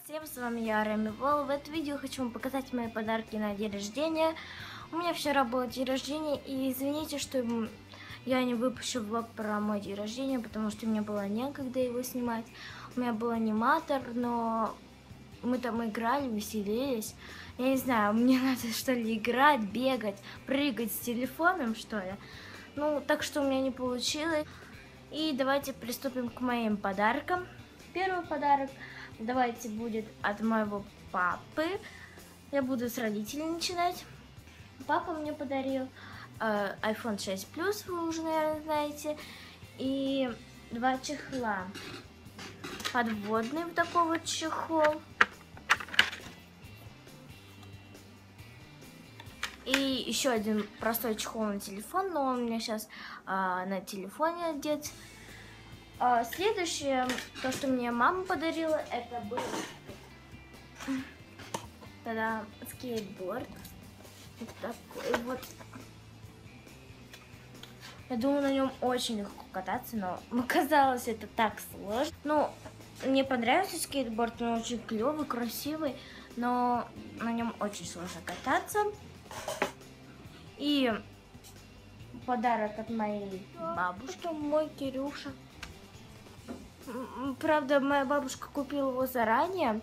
Всем, с вами я, Реми Вол. В этом видео хочу вам показать мои подарки на день рождения. У меня вчера был день рождения, и извините, что я не выпущу влог про мой день рождения, потому что мне было некогда его снимать. У меня был аниматор, но мы там играли, веселились. Я не знаю, мне надо что ли играть, бегать, прыгать с телефоном, что ли. Ну, так что у меня не получилось. И давайте приступим к моим подаркам. Первый подарок, давайте, будет от моего папы. Я буду с родителей начинать. Папа мне подарил iPhone 6 Plus, вы уже, наверное, знаете. И 2 чехла. Подводный вот такой вот чехол. И еще один простой чехол на телефон, но он у меня сейчас на телефоне одет. Следующее, то, что мне мама подарила, это был тогда скейтборд. Вот такой вот. Я думаю, на нем очень легко кататься, но оказалось это так сложно. Ну, мне понравился скейтборд, он очень клевый, красивый, но на нем очень сложно кататься. И подарок от моей бабушки, мой Кирюша. Правда, моя бабушка купила его заранее,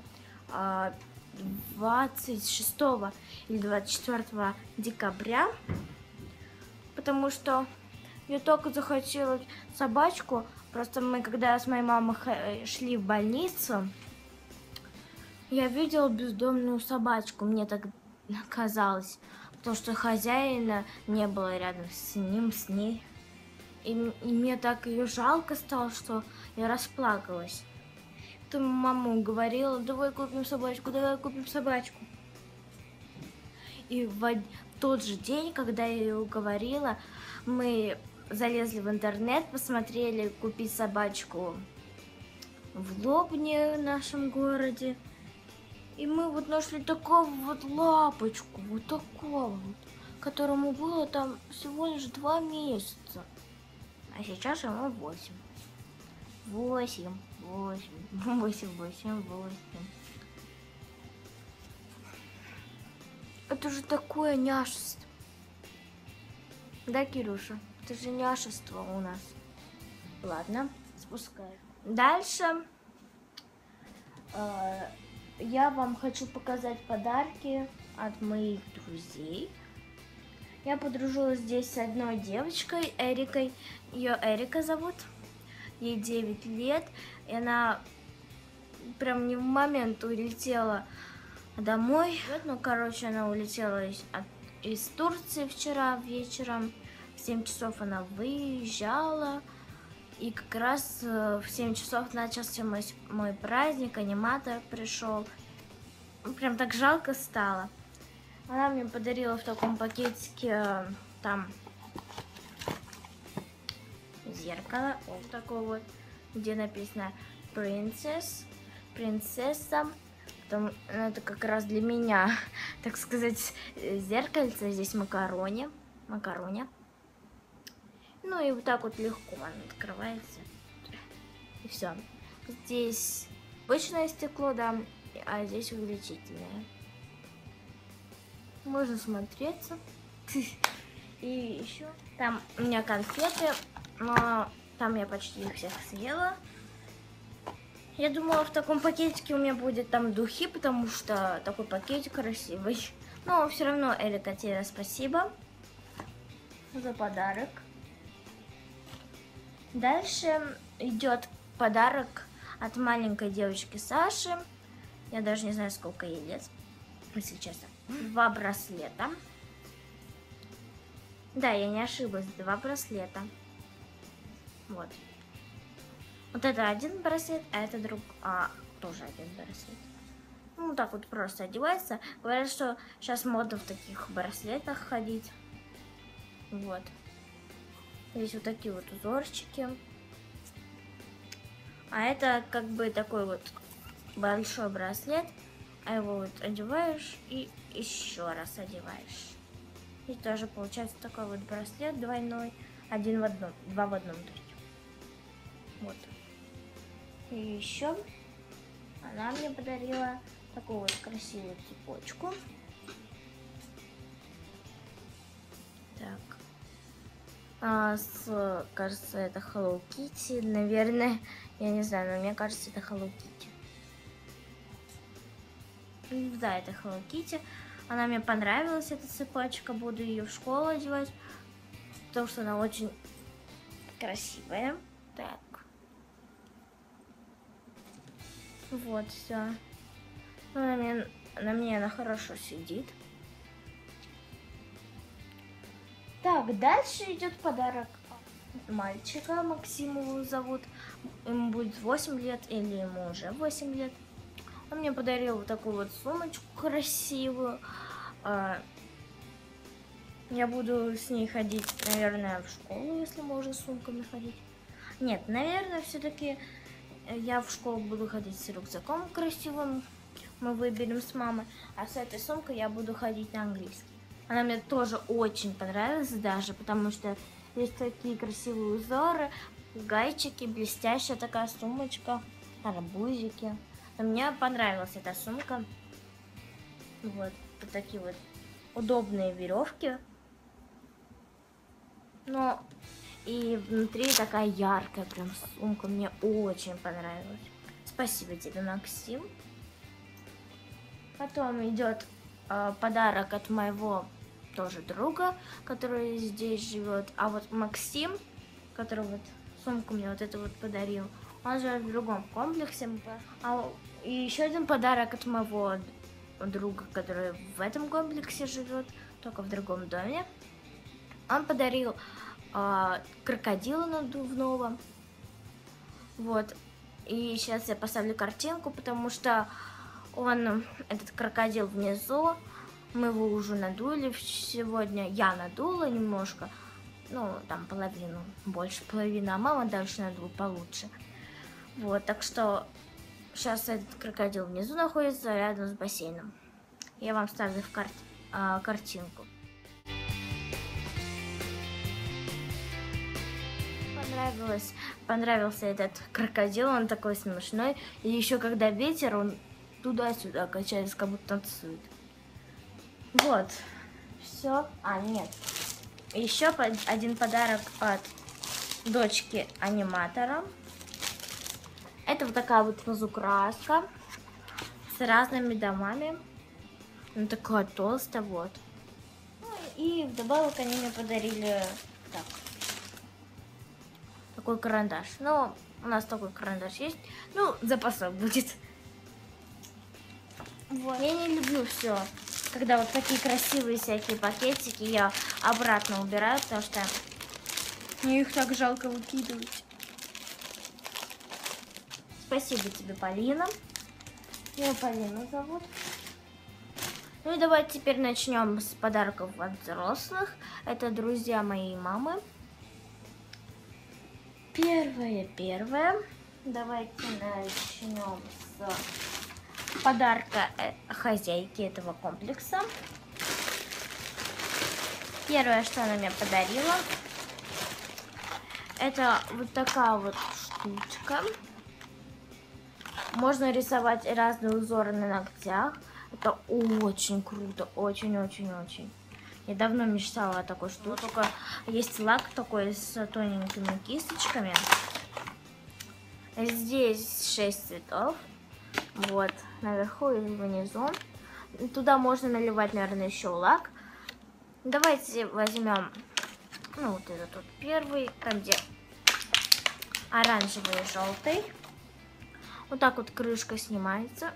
26 или 24 декабря, потому что я только захотела собачку. Просто мы, когда с моей мамой шли в больницу, я видела бездомную собачку, мне так казалось, потому что хозяина не было рядом с ним, с ней. И мне так ее жалко стало, что я расплакалась. Потом мама говорила: давай купим собачку, давай купим собачку. И в тот же день, когда я ее уговорила, мы залезли в интернет, посмотрели купить собачку в Лобне, в нашем городе. И мы вот нашли такого вот лапочку, вот такого вот, которому было там всего лишь 2 месяца. А сейчас ему 8. 8. Это же такое няшество. Да, Кирюша? Это же няшество у нас. Ладно, спускай. Дальше я вам хочу показать подарки от моих друзей. Я подружилась здесь с одной девочкой, Эрикой. Ее Эрика зовут. Ей 9 лет. И она прям не в момент улетела домой. Ну, короче, она улетела из Турции вчера вечером. В 7 часов она выезжала. И как раз в 7 часов начался мой праздник. Аниматор пришел. Прям так жалко стало. Она мне подарила в таком пакетике там зеркало, вот такое вот, где написано принцесса. Потом это как раз для меня, так сказать, зеркальце. Здесь макароне. Ну и вот так вот легко оно открывается. И все. Здесь обычное стекло, да, а здесь увеличительное. Можно смотреться. И еще там у меня конфеты, но там я почти их всех съела. Я думала, в таком пакетике у меня будет там духи, потому что такой пакетик красивый. Но все равно, Эрика, тебе спасибо за подарок. Дальше идет подарок от маленькой девочки Саши. Я даже не знаю, сколько ей лет, если честно. 2 браслета. Да, я не ошиблась, 2 браслета. Вот. Вот это один браслет, а это тоже один браслет. Ну, так вот просто одевается. Говорят, что сейчас модно в таких браслетах ходить. Вот. Здесь вот такие вот узорчики. А это как бы такой вот большой браслет. А его вот одеваешь и еще раз одеваешь. И тоже получается такой вот браслет двойной. 2 в одном. Вот. И еще Она мне подарила такую вот красивую цепочку. Так. Кажется, это Hello Kitty. Наверное, я не знаю, но мне кажется, это Hello Kitty. Да, это Hello Kitty. Она мне понравилась, эта цепочка. Буду ее в школу одевать, потому что она очень красивая. Так. Вот, все. На мне она хорошо сидит. Так, дальше идет подарок мальчика. Максим его зовут. Ему будет 8 лет, или ему уже 8 лет. Он мне подарил вот такую вот сумочку красивую. Я буду с ней ходить, наверное, в школу, если можно с сумками ходить. Нет, наверное, все-таки я в школу буду ходить с рюкзаком красивым. Мы выберем с мамой. А с этой сумкой я буду ходить на английский. Она мне тоже очень понравилась даже, потому что есть такие красивые узоры, гайчики, блестящая такая сумочка, арбузики. Но мне понравилась эта сумка. Вот такие вот удобные веревки. Но и внутри такая яркая прям сумка. Мне очень понравилась. Спасибо тебе, Максим. Потом идет подарок от моего тоже друга, который здесь живет. А вот Максим, который вот сумку мне вот эту вот подарил, он живет в другом комплексе. И еще один подарок от моего друга, который в этом комплексе живет, только в другом доме. Он подарил крокодила надувного. Вот. И сейчас я поставлю картинку, потому что этот крокодил внизу. Мы его уже надули сегодня. Я надула немножко. Ну, там половину. Больше половины. А мама дальше надула получше. Вот, так что сейчас этот крокодил внизу находится, рядом с бассейном. Я вам ставлю в картинку. Понравился этот крокодил, он такой смешной. И еще когда ветер, он туда-сюда качается, как будто танцует. Вот. Все. Нет. Еще один подарок от дочки аниматора. Это вот такая вот разукраска с разными домами. Она такая толстая, вот. И вдобавок они мне подарили такой карандаш. Ну, у нас такой карандаш есть. Ну, запасок будет. Вот. Я не люблю все, когда вот такие красивые всякие пакетики я обратно убираю, потому что мне их так жалко выкидывать. Спасибо тебе, Полина. Меня Полина зовут. Ну и давайте теперь начнем с подарков от взрослых. Это друзья моей мамы. Первое. Давайте начнем с подарка хозяйки этого комплекса. Первое, что она мне подарила, это вот такая вот штучка. Можно рисовать разные узоры на ногтях. Это очень круто, очень-очень-очень. Я давно мечтала о такой штуке. Только есть лак такой с тоненькими кисточками. Здесь 6 цветов. Вот, наверху и внизу. Туда можно наливать, наверное, еще лак. Давайте возьмем, ну, вот этот вот первый, там где оранжевый и желтый. Вот так вот крышка снимается.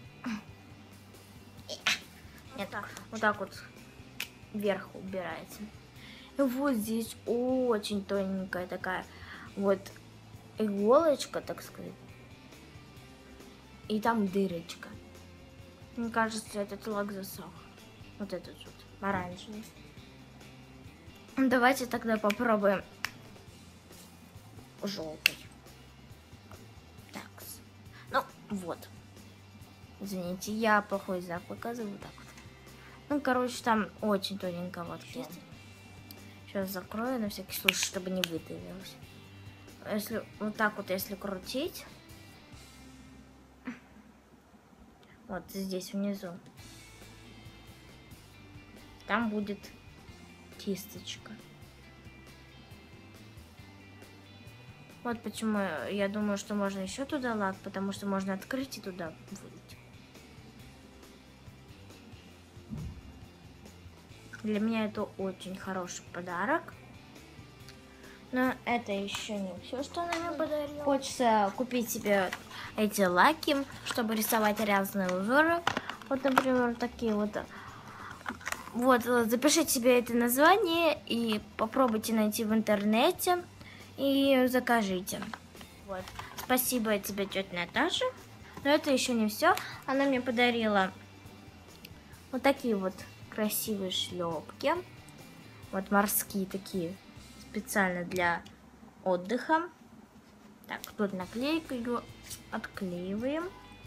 Нет, вот так вот вверх убирается. И вот здесь очень тоненькая такая вот иголочка, так сказать. И там дырочка. Мне кажется, этот лак засох. Вот этот вот оранжевый. Давайте тогда попробуем желтый. Так. Ну, вот. Извините, я плохой знак показываю. Вот так вот. Ну, короче, там очень тоненько вот есть. Сейчас закрою на всякий случай, чтобы не вытавилось. Если вот так вот, если крутить, Вот здесь внизу. Там будет кисточка. Вот почему я думаю, что можно еще туда лак, потому что можно открыть и туда вылить. Для меня это очень хороший подарок. Но это еще не все, что она мне подарила. Хочется купить себе эти лаки, чтобы рисовать разные узоры. Вот, например, такие вот. Вот, запишите себе это название и попробуйте найти в интернете и закажите. Вот. Спасибо тебе, тетя Наташа. Но это еще не все. Она мне подарила вот такие вот красивые шлепки. Вот морские такие, специально для отдыха. Так, тут наклейка, ее отклеиваем.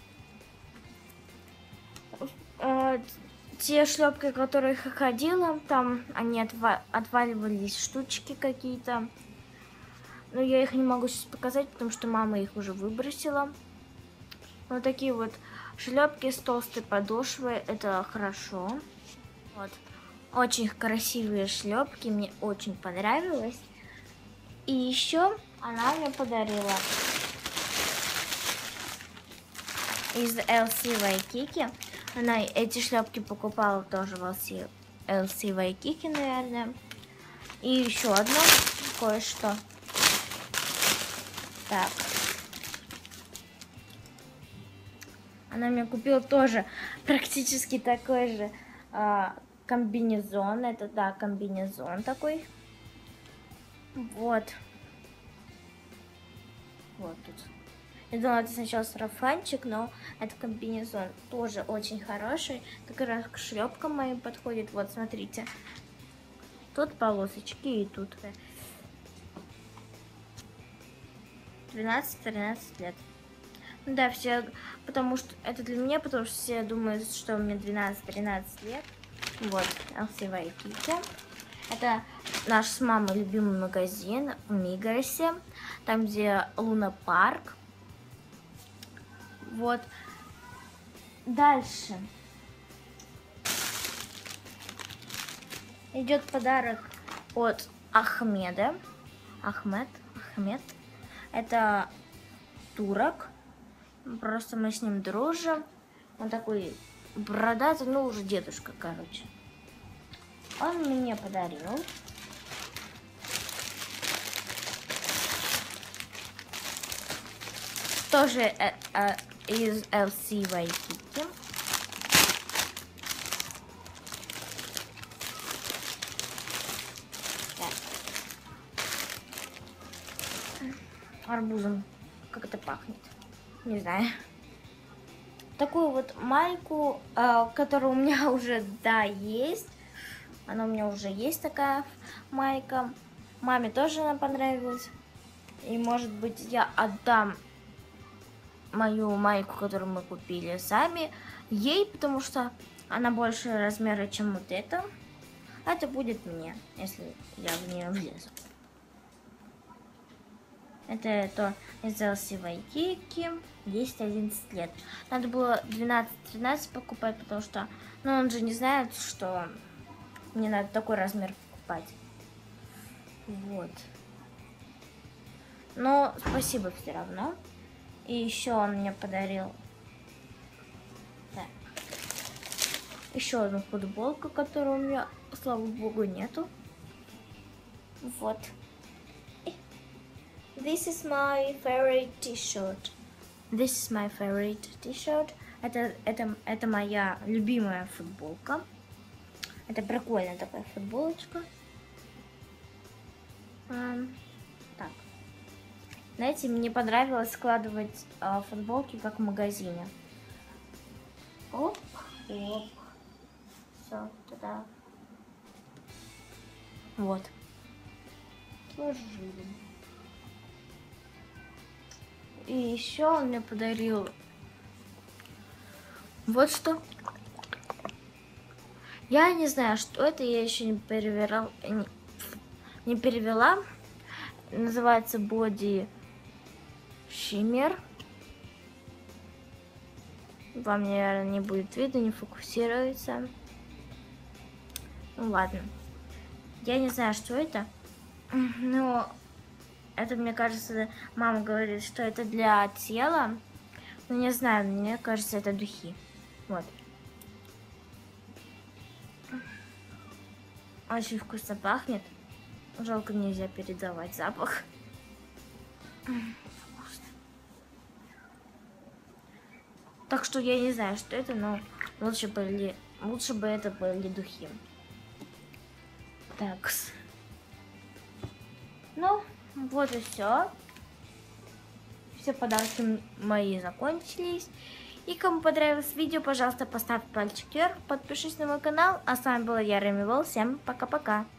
Те шлепки, которые я ходила, там они отваливались штучки какие-то. Но я их не могу сейчас показать, потому что мама их уже выбросила. Вот такие вот шлепки с толстой подошвой, это хорошо. Вот. Очень красивые шлепки, мне очень понравилось. И еще она мне подарила из LC Waikiki. Она эти шлепки покупала тоже в LC Waikiki, наверное. И еще одно кое-что. Так. Она мне купила тоже практически такой же комбинезон. Это, да, комбинезон такой. Вот. Вот тут. Я думала, это сначала сарафанчик, но это комбинезон тоже очень хороший. Как раз к шлепкам моим подходит. Вот, смотрите. Тут полосочки и тут. 12-13 лет. Да, все, потому что это для меня, потому что все думают, что мне 12-13 лет. Вот, LC Waikiki. Это наш с мамой любимый магазин в Мигросе, там, где Луна Парк. Вот. Дальше. Идет подарок от Ахмеда. Ахмед. Это турок. Просто мы с ним дружим. Он такой бородатый, ну уже дедушка, короче. Он мне подарил тоже из LC Waikiki. Арбузом. Как это пахнет? Не знаю. Такую вот майку, которая у меня уже, да, есть. Она у меня уже есть, такая майка. Маме тоже она понравилась. И, может быть, я отдам мою майку, которую мы купили сами, ей, потому что она больше размера, чем вот эта. А это будет мне, если я в нее влезу. Это из LC Waikiki, 10-11 лет. Надо было 12-13 покупать, потому что, ну, он же не знает, что мне надо такой размер покупать. Вот. Но спасибо все равно. И еще он мне подарил еще одну футболку, которую у меня, слава богу, нету. Вот. This is my favorite t-shirt. This is my favorite t-shirt. Это моя любимая футболка. Это прикольная такая футболочка. Так. Знаете, мне понравилось складывать футболки как в магазине. Оп, оп. Все, туда. Вот. Сложили. И еще он мне подарил вот что. Я не знаю, что это, я еще не перевела. Называется Body Shimmer. Вам, наверное, не будет видно, не фокусируется. Ну ладно. Я не знаю, что это. Но это, мне кажется, мама говорит, что это для тела. Но не знаю, мне кажется, это духи. Вот. Очень вкусно пахнет. Жалко, нельзя передавать запах. Так что я не знаю, что это, но лучше бы это были духи. Так. Ну, вот и все. Все подарки мои закончились. И кому понравилось видео, пожалуйста, поставь пальчик вверх, подпишись на мой канал. А с вами была я, Ремивол. Всем пока-пока.